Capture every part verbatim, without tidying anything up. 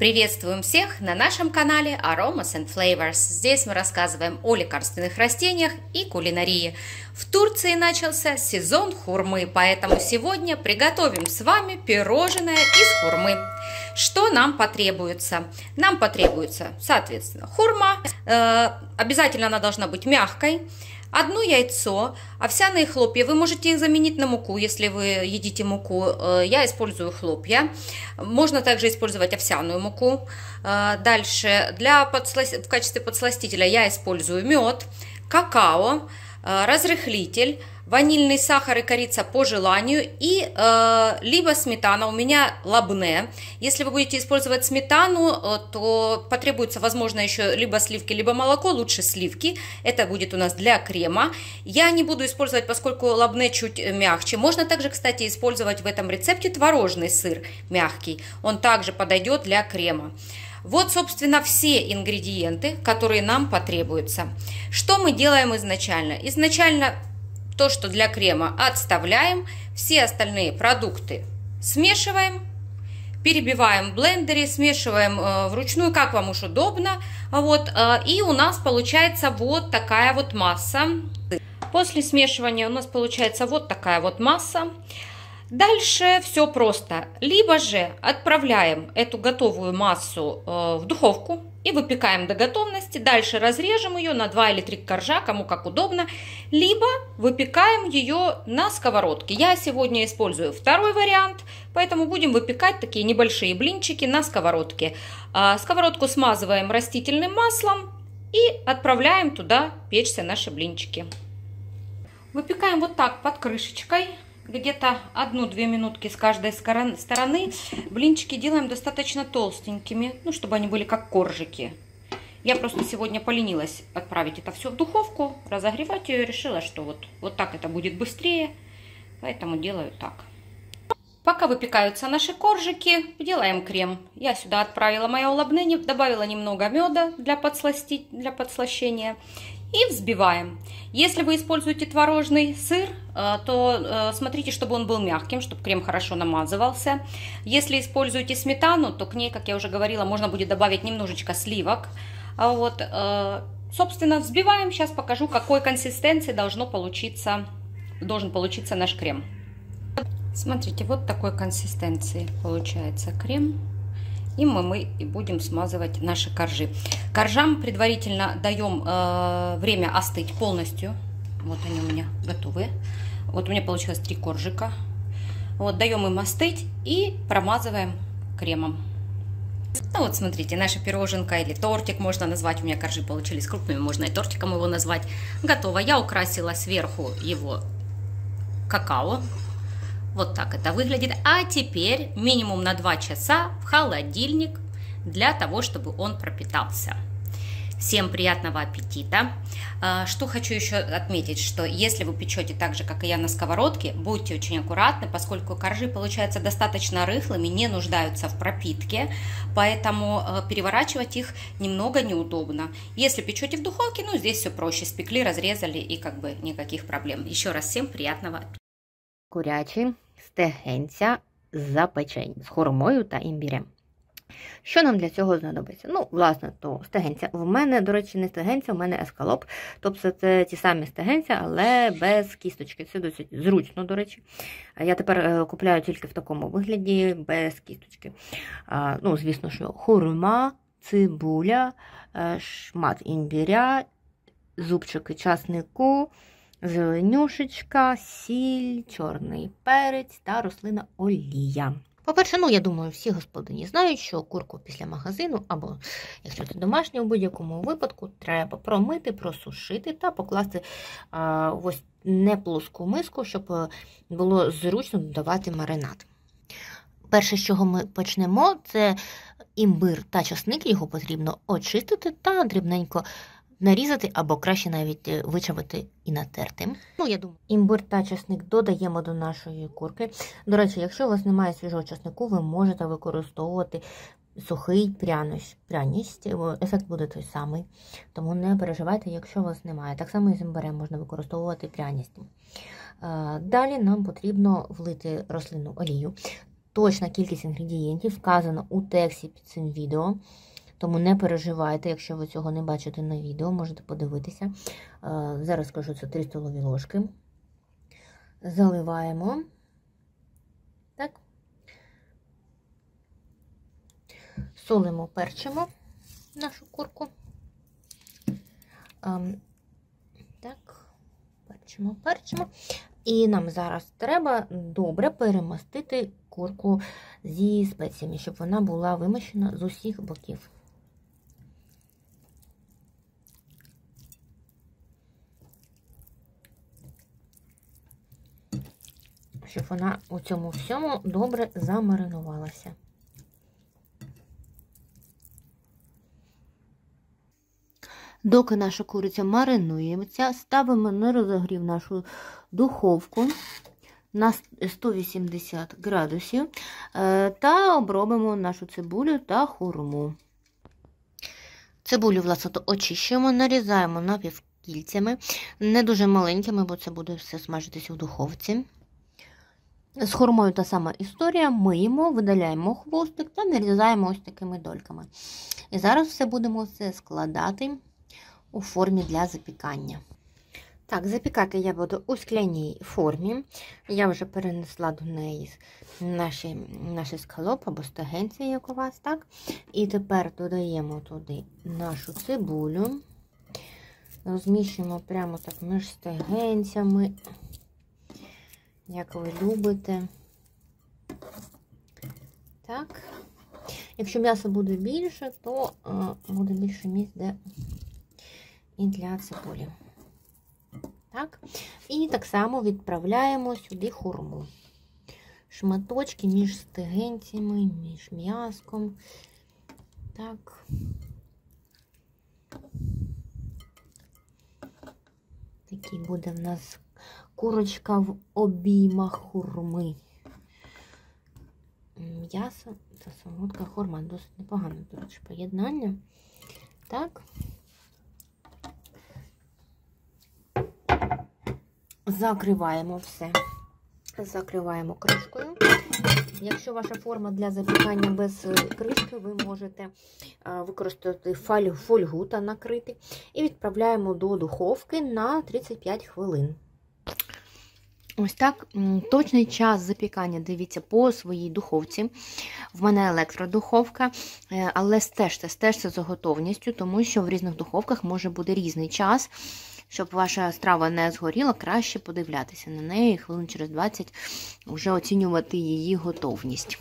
Приветствуем всех на нашем канале Aromas and Flavors. Здесь мы рассказываем о лекарственных растениях и кулинарии. В Турции начался сезон хурмы, поэтому сегодня приготовим с вами пирожное из хурмы. Что нам потребуется? Нам потребуется, соответственно, хурма. Э, обязательно она должна быть мягкой. Одно яйцо, овсяные хлопья, вы можете их заменить на муку, если вы едите муку, я использую хлопья, можно также использовать овсяную муку. Дальше для подсло... в качестве подсластителя я использую мед, какао, разрыхлитель, ванильный сахар и корица по желанию и э, либо сметана, у меня лабне. Если вы будете использовать сметану, то потребуется, возможно, еще либо сливки, либо молоко, лучше сливки. Это будет у нас для крема. Я не буду использовать, поскольку лабне чуть мягче. Можно также, кстати, использовать в этом рецепте творожный сыр мягкий. Он также подойдет для крема. Вот, собственно, все ингредиенты, которые нам потребуются. Что мы делаем изначально? Изначально то, что для крема, отставляем, все остальные продукты смешиваем, перебиваем в блендере, смешиваем э, вручную, как вам уж удобно. Вот, э, и у нас получается вот такая вот масса. После смешивания у нас получается вот такая вот масса. Дальше все просто. Либо же отправляем эту готовую массу э, в духовку и выпекаем до готовности. Дальше разрежем ее на два или три коржа, кому как удобно. Либо выпекаем ее на сковородке. Я сегодня использую второй вариант, поэтому будем выпекать такие небольшие блинчики на сковородке. Э, сковородку смазываем растительным маслом и отправляем туда печься наши блинчики. Выпекаем вот так под крышечкой. Где-то одну-две минутки с каждой стороны. Блинчики делаем достаточно толстенькими, ну, чтобы они были как коржики. Я просто сегодня поленилась отправить это все в духовку, разогревать ее, решила, что вот, вот так это будет быстрее, поэтому делаю так. Пока выпекаются наши коржики, делаем крем. Я сюда отправила мое лабне, добавила немного меда для, подсластить, для подслащения. И взбиваем. Если вы используете творожный сыр, то смотрите, чтобы он был мягким, чтобы крем хорошо намазывался. Если используете сметану, то к ней, как я уже говорила, можно будет добавить немножечко сливок. Вот, собственно, взбиваем. Сейчас покажу, какой консистенции должно получиться, должен получиться наш крем. Смотрите, вот такой консистенции получается крем. И мы, мы и будем смазывать наши коржи. Коржам предварительно даем э, время остыть полностью. Вот они у меня готовы. Вот у меня получилось три коржика. Вот, даем им остыть и промазываем кремом. Ну вот смотрите, наша пироженка или тортик можно назвать. У меня коржи получились крупными, можно и тортиком его назвать. Готово. Я украсила сверху его какао. Вот так это выглядит. А теперь минимум на два часа в холодильник для того, чтобы он пропитался. Всем приятного аппетита. Что хочу еще отметить, что если вы печете так же, как и я, на сковородке, будьте очень аккуратны, поскольку коржи получаются достаточно рыхлыми, не нуждаются в пропитке, поэтому переворачивать их немного неудобно. Если печете в духовке, ну здесь все проще. Спекли, разрезали и как бы никаких проблем. Еще раз всем приятного аппетита. Курячі стегенця запечені з хурмою та імбірем. Що нам для цього знадобиться? Ну, власне, то стегенця. В мене, до речі, не стегенця, в мене ескалоп. Тобто це ті самі стегенця, але без кісточки. Це досить зручно, до речі. Я тепер купляю тільки в такому вигляді, без кісточки. Ну, звісно, що хурма, цибуля, шмат імбіря, зубчики часнику, зеленюшечка, сіль, чорний перець та рослина олія. По-перше, ну, я думаю, всі господині знають, що курку після магазину, або, якщо це домашнє, у будь-якому випадку, треба промити, просушити та покласти а, в ось неплоску миску, щоб було зручно додавати маринад. Перше, з чого ми почнемо, це імбир та часник, його потрібно очистити та дрібненько нарізати, або краще навіть вичавити і натерти. Ну, я думаю, імбир та часник додаємо до нашої курки. До речі, якщо у вас немає свіжого часнику, ви можете використовувати сухий пряність. пряність. Ефект буде той самий. Тому не переживайте, якщо у вас немає. Так само і з імбирем можна використовувати пряність. Далі нам потрібно влити рослинну олію. Точна кількість інгредієнтів вказана у тексті під цим відео, тому не переживайте, якщо ви цього не бачите на відео, можете подивитися. Зараз скажу, це три столові ложки. Заливаємо. Так. Солимо, перчимо нашу курку. Так, перчимо, перчимо. І нам зараз треба добре перемастити курку зі спеціями, щоб вона була вимащена з усіх боків. Щоб вона у цьому всьому добре замаринувалася. Доки наша куриця маринується, ставимо на розогрів нашу духовку на сто вісімдесят градусів та обробимо нашу цибулю та хурму. Цибулю, власне, очищуємо, нарізаємо напівкільцями, не дуже маленькими, бо це буде все смажитися в духовці. З хурмою та сама історія, миємо, видаляємо хвостик та нарізаємо ось такими дольками. І зараз все будемо все складати у формі для запікання. Так, запікати я буду у скляній формі. Я вже перенесла до неї наші, наші скалоп або стегенці, як у вас, так? І тепер додаємо туди нашу цибулю. Розміщуємо прямо так між стегенцями, як ви любите. Так. Якщо м'ясо буде більше, то буде більше місць, де і для цибулі. Так. І так само відправляємо сюди хурму. Шматочки між стегенцями, між м'яском. Так. Такий буде в нас курочка в обіймах хурми. М'ясо та солодка хурма. Досить непогане, до речі, поєднання. Так. Закриваємо все. Закриваємо кришкою. Якщо ваша форма для запікання без кришки, ви можете використати фольгу та накрити. І відправляємо до духовки на тридцять п'ять хвилин. Ось так. Точний час запікання дивіться по своїй духовці. В мене електродуховка, але стежте, стежте за готовністю, тому що в різних духовках може бути різний час. Щоб ваша страва не згоріла, краще подивлятися на неї, хвилин через двадцять вже оцінювати її готовність.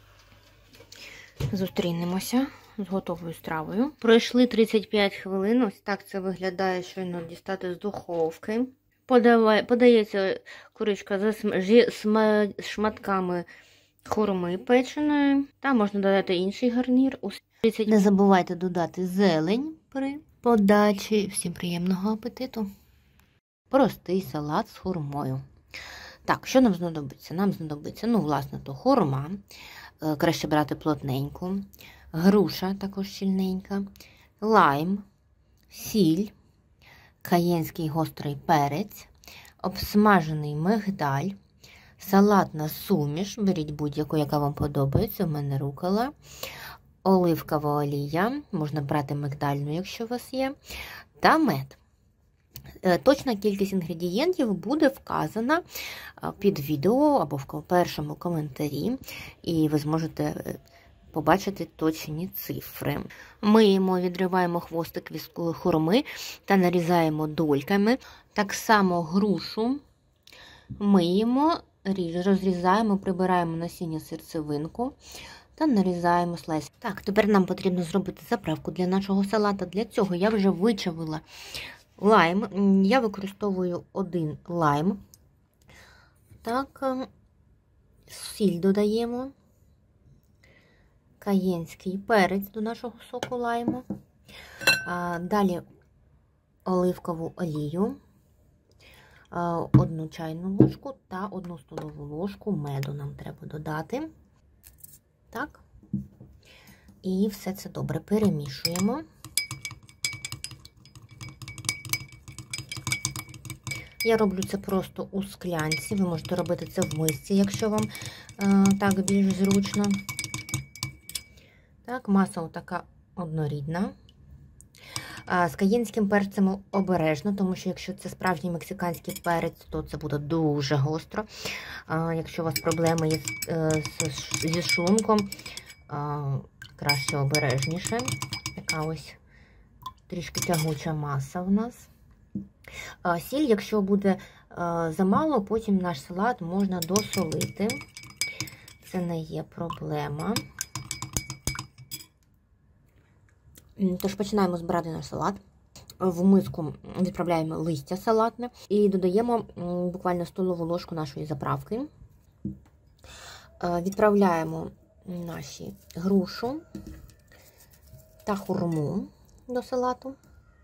Зустрінемося з готовою стравою. Пройшли тридцять п'ять хвилин, ось так це виглядає, щойно дістати з духовки. Подавай, подається курочка зі шматками хурми печеної, та можна додати інший гарнір. Не забувайте додати зелень при подачі. Всім приємного апетиту. Простий салат з хурмою. Так, що нам знадобиться? Нам знадобиться, ну, власне, то хурма. Краще брати плотненьку. Груша також щільненька. Лайм. Сіль. Каєнський гострий перець. Обсмажений мигдаль. Салатна суміш. Беріть будь-яку, яка вам подобається. У мене рукола. Оливкова олія, можна брати мигдальну, якщо у вас є, та мед. Точна кількість інгредієнтів буде вказана під відео або в першому коментарі, і ви зможете побачити точні цифри. Миємо, відриваємо хвостик від хурми та нарізаємо дольками. Так само грушу миємо, розрізаємо, прибираємо насіння, серцевинку та нарізаємо слайс. Так, тепер нам потрібно зробити заправку для нашого салата. Для цього я вже вичавила лайм. Я використовую один лайм. Так, сіль додаємо. Каєнський перець до нашого соку лайму. Далі оливкову олію. Одну чайну ложку та одну столову ложку меду нам треба додати. Так. І все це добре перемішуємо. Я роблю це просто у склянці. Ви можете робити це в мисці, якщо вам е, так більш зручно. Так, маса така однорідна. А з каєнським перцем обережно, тому що якщо це справжній мексиканський перець, то це буде дуже гостро. А якщо у вас проблеми є зі шлунком, краще обережніше. Така ось трішки тягуча маса в нас. Сіль, якщо буде замало, потім наш салат можна досолити. Це не є проблема. Тож починаємо збирати наш салат. В миску відправляємо листя салатне і додаємо буквально столову ложку нашої заправки. Відправляємо наші грушу та хурму до салату.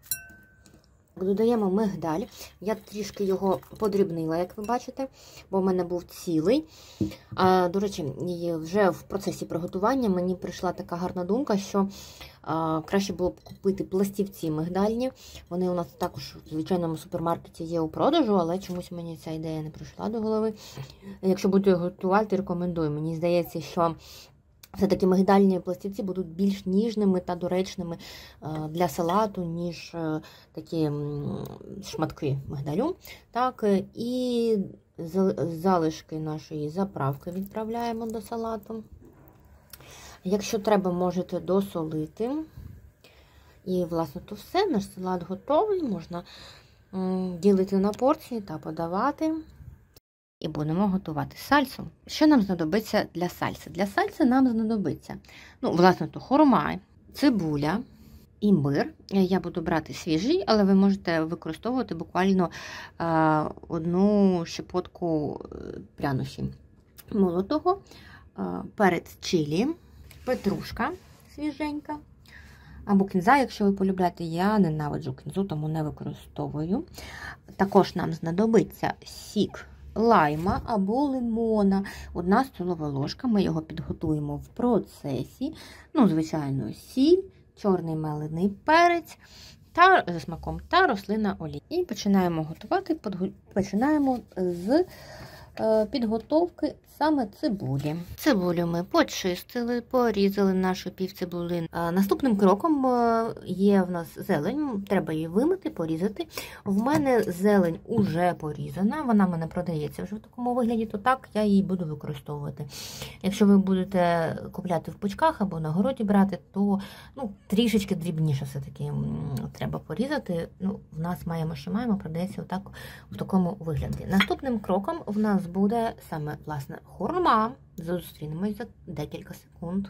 Додаємо мигдаль. Я трішки його подрібнила, як ви бачите, бо в мене був цілий. А, до речі, вже в процесі приготування мені прийшла така гарна думка, що а, краще було б купити пластівці мигдальні. Вони у нас також в звичайному супермаркеті є у продажу, але чомусь мені ця ідея не прийшла до голови. Якщо будете готувати, рекомендую. Мені здається, що все-таки мигдальні пластівці будуть більш ніжними та доречними для салату, ніж такі шматки мигдалю. Так, і залишки нашої заправки відправляємо до салату. Якщо треба, можете досолити. І, власне, то все. Наш салат готовий. Можна ділити на порції та подавати. І будемо готувати сальсу. Що нам знадобиться для сальси? Для сальси нам знадобиться, ну, власне, то хурма, цибуля, імбир. Я буду брати свіжий, але ви можете використовувати буквально е, одну щепотку прянощі молотого, е, перець чилі, петрушка свіженька, або кінза, якщо ви полюбляєте. Я ненавиджу кінзу, тому не використовую. Також нам знадобиться сік лайма або лимона. Одна столова ложка, ми його підготуємо в процесі. Ну, звичайно, сіль, чорний мелений перець та за смаком та рослинна олія. І починаємо готувати, починаємо з підготовки саме цибулі. Цибулю ми почистили, порізали нашу півцибулини. Наступним кроком є в нас зелень, треба її вимити, порізати. В мене зелень уже порізана, вона в мене продається вже в такому вигляді, то так я її буду використовувати. Якщо ви будете купляти в пучках або на городі брати, то ну, трішечки дрібніше все-таки треба порізати. Ну, в нас маємо, що маємо, продається отак, в такому вигляді. Наступним кроком в нас буде саме, власне, хурма. Зустрінемось за декілька секунд.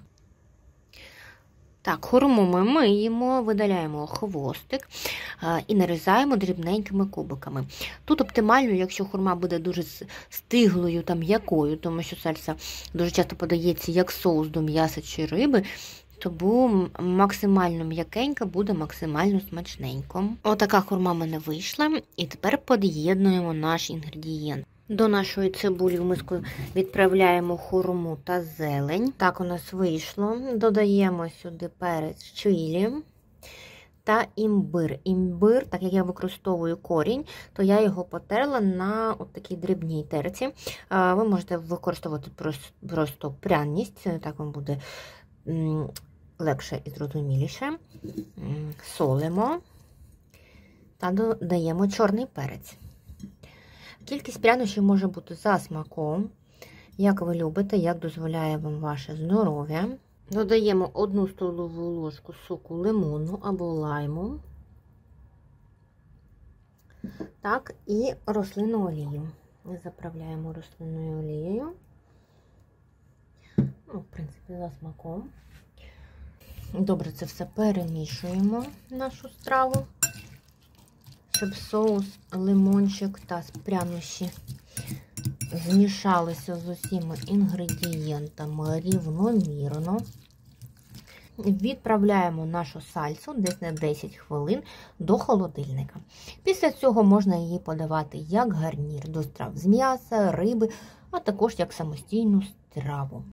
Так, хурму ми миємо, видаляємо хвостик і нарізаємо дрібненькими кубиками. Тут оптимально, якщо хурма буде дуже стиглою та м'якою, тому що сальса дуже часто подається як соус до м'яса чи риби, тому максимально м'якенька буде максимально смачненько. Отака хурма в мене вийшла. І тепер під'єднуємо наш інгредієнт. До нашої цибулі в миску відправляємо хурму та зелень. Так у нас вийшло. Додаємо сюди перець чилі та імбир. Імбир, так як я використовую корінь, то я його потерла на от такій дрібній терці. Ви можете використовувати просто пряність, так вам буде легше і зрозуміліше. Солимо та додаємо чорний перець. Кількість прянощів може бути за смаком, як ви любите, як дозволяє вам ваше здоров'я. Додаємо одну столову ложку соку лимону або лайму. Так, і рослинну олію. Заправляємо рослинною олією. Ну, в принципі, за смаком. Добре, це все перемішуємо, нашу страву, щоб соус, лимончик та прянощі змішалися з усіма інгредієнтами рівномірно. Відправляємо нашу сальсу десь на десять хвилин до холодильника. Після цього можна її подавати як гарнір до страв з м'яса, риби, а також як самостійну страву.